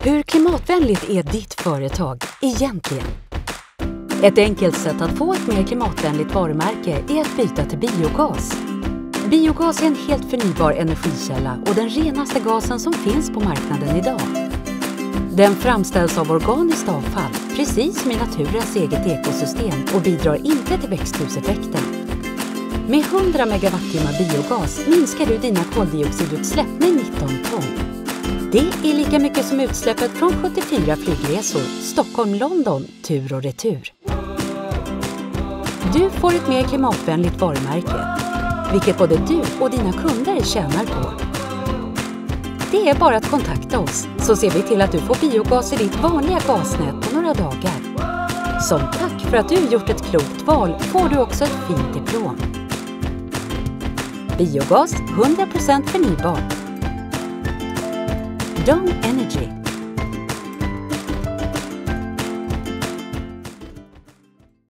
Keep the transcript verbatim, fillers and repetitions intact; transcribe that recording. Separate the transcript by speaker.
Speaker 1: Hur klimatvänligt är ditt företag egentligen? Ett enkelt sätt att få ett mer klimatvänligt varumärke är att byta till biogas. Biogas är en helt förnybar energikälla och den renaste gasen som finns på marknaden idag. Den framställs av organiskt avfall, precis som i naturens eget ekosystem, och bidrar inte till växthuseffekten. Med hundra megawattimmar biogas minskar du dina koldioxidutsläpp med nitton ton. Det är lika mycket som utsläppet från sjuttiofyra flygresor Stockholm-London tur och retur. Du får ett mer klimatvänligt varumärke, vilket både du och dina kunder tjänar på. Det är bara att kontakta oss, så ser vi till att du får biogas i ditt vanliga gasnät på några dagar. Som tack för att du gjort ett klokt val får du också ett fint diplom. Biogas hundra procent förnybart. Dong Energy.